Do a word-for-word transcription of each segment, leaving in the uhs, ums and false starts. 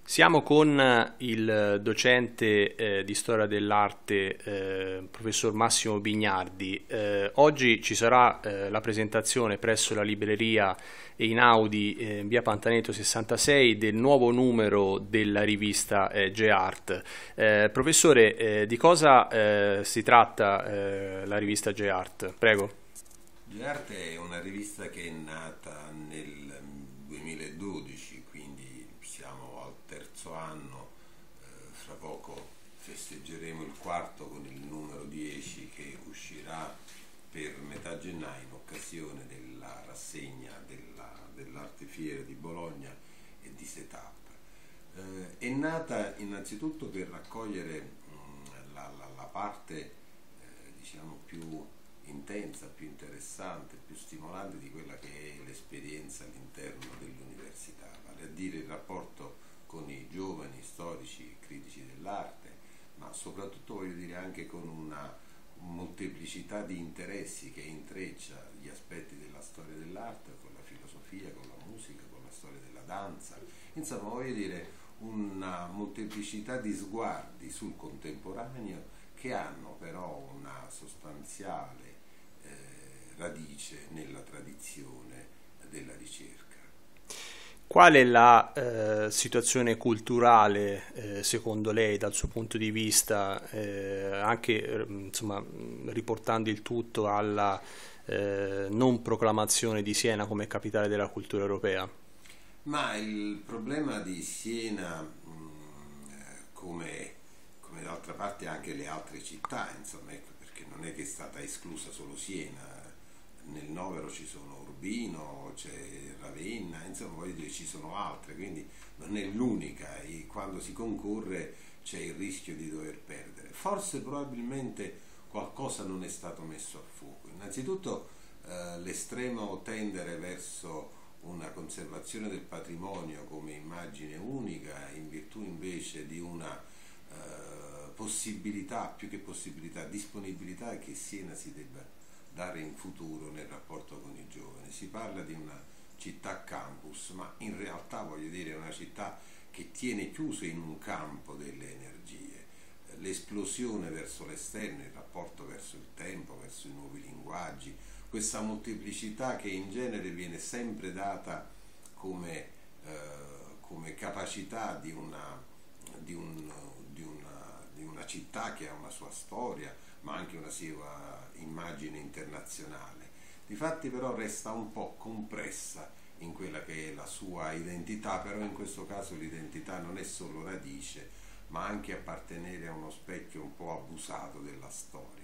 Siamo con il docente eh, di storia dell'arte, eh, professor Massimo Bignardi. Eh, oggi ci sarà eh, la presentazione presso la libreria Einaudi eh, in via Pantaneto sessantasei del nuovo numero della rivista eh, Geart. Eh, professore, eh, di cosa eh, si tratta eh, la rivista Geart? Prego. Geart è una rivista che è nata nel duemiladodici, quindi siamo al terzo anno, eh, fra poco festeggeremo il quarto con il numero dieci che uscirà per metà gennaio in occasione della rassegna della, dell'Arte Fiera di Bologna e di Setup. Eh, è nata innanzitutto per raccogliere mh, la, la, la parte eh, diciamo più intensa, più interessante, più stimolante di quella che è l'esperienza all'interno dell'università, vale a dire il rapporto con i giovani storici e critici dell'arte, ma soprattutto voglio dire anche con una molteplicità di interessi che intreccia gli aspetti della storia dell'arte con la filosofia, con la musica, con la storia della danza, insomma voglio dire una molteplicità di sguardi sul contemporaneo che hanno però una sostanziale eh, radice nella tradizione della ricerca. Qual è la eh, situazione culturale, eh, secondo lei, dal suo punto di vista, eh, anche eh, insomma, riportando il tutto alla eh, non proclamazione di Siena come capitale della cultura europea? Ma il problema di Siena, mh, come, come d'altra parte anche le altre città, insomma, ecco, perché non è che è stata esclusa solo Siena, nel novero ci sono Urbino, c'è Ravenna, insomma voglio dire ci sono altre, quindi non è l'unica e quando si concorre c'è il rischio di dover perdere. Forse probabilmente qualcosa non è stato messo a fuoco. Innanzitutto eh, l'estremo tendere verso una conservazione del patrimonio come immagine unica in virtù invece di una eh, possibilità, più che possibilità, disponibilità che Siena si debba dare in futuro nel rapporto con i giovani. Si parla di una città campus, ma in realtà voglio dire è una città che tiene chiuso in un campo delle energie. L'esplosione verso l'esterno, il rapporto verso il tempo, verso i nuovi linguaggi, questa molteplicità che in genere viene sempre data come, eh, come capacità di una, di, un, di, una, di una città che ha una sua storia, ma anche una sua immagine internazionale. Difatti però resta un po' compressa in quella che è la sua identità, però in questo caso l'identità non è solo radice, ma anche appartenere a uno specchio un po' abusato della storia.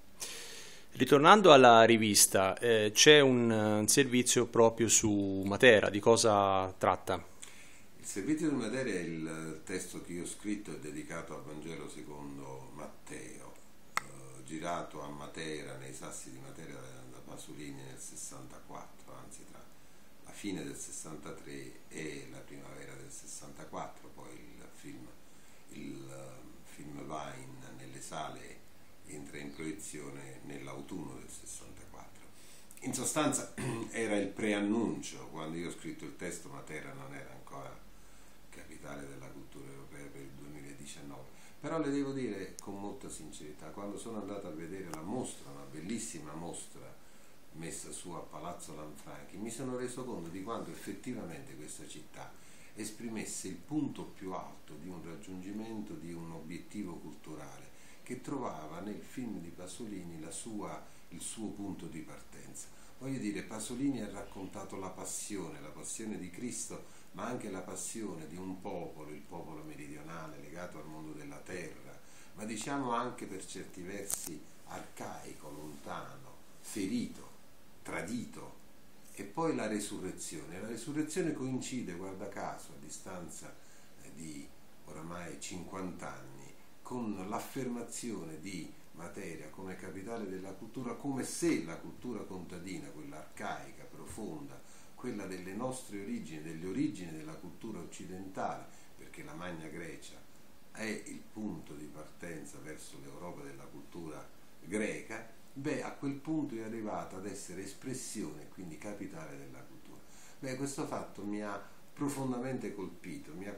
Ritornando alla rivista, eh, c'è un, un servizio proprio su Matera, di cosa tratta? Il servizio di Matera è il testo che io ho scritto e dedicato al Vangelo secondo Matteo, eh, girato a Matera, nei Sassi di Matera da Pasolini nel sessantaquattro, anzi tra la fine del sessantatré e la primavera del sessantaquattro, poi il film, il film va in, nelle sale, entra in proiezione nell'autunno del sessantaquattro. In sostanza era il preannuncio, quando io ho scritto il testo Matera non era ancora capitale della cultura europea per il duemiladiciannove, però le devo dire con molta sincerità, quando sono andato a vedere la mostra, una bellissima mostra messa su a Palazzo Lanfranchi, mi sono reso conto di quanto effettivamente questa città esprimesse il punto più alto di un raggiungimento di un obiettivo culturale che trovava nel film di Pasolini la sua, il suo punto di partenza. Voglio dire, Pasolini ha raccontato la passione, la passione di Cristo, ma anche la passione di un popolo, il popolo meridionale, legato al mondo della terra, ma diciamo anche per certi versi arcaico, lontano, ferito, tradito. E poi la resurrezione. La resurrezione coincide, guarda caso, a distanza di oramai cinquanta anni, con l'affermazione di Matera come capitale della cultura, come se la cultura contadina, quella arcaica, profonda, quella delle nostre origini, delle origini della cultura occidentale, perché la Magna Grecia è il punto di partenza verso l'Europa della cultura greca, beh, a quel punto è arrivata ad essere espressione, quindi capitale della cultura. Beh, questo fatto mi ha profondamente colpito, mi ha colpito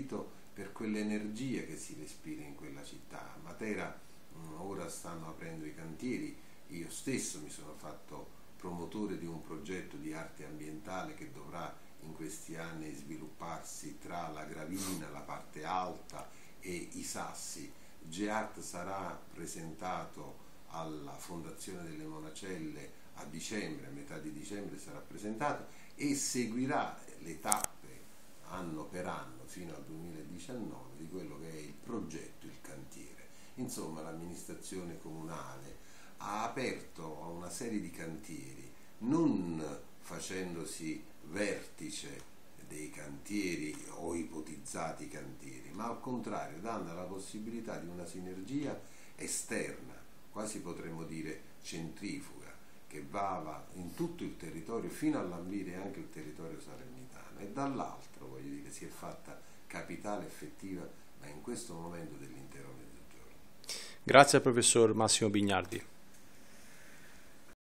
impazzito per quell'energia che si respira in quella città. A Matera mh, ora stanno aprendo i cantieri, io stesso mi sono fatto promotore di un progetto di arte ambientale che dovrà in questi anni svilupparsi tra la Gravina, la parte alta e i Sassi. Geart sarà presentato alla Fondazione delle Monacelle a dicembre, a metà di dicembre sarà presentato, e seguirà le tappe anno per anno fino al duemiladiciannove di quello che è il progetto, il cantiere. Insomma, l'amministrazione comunale ha aperto a una serie di cantieri, non facendosi vertice dei cantieri o ipotizzati cantieri, ma al contrario dando la possibilità di una sinergia esterna, quasi potremmo dire centrifuga, che va in tutto il territorio fino a lambire anche il territorio salernitano, e dall'altro, voglio dire, si è fatta capitale effettiva, ma in questo momento dell'intero Mezzogiorno. Grazie al professor Massimo Bignardi.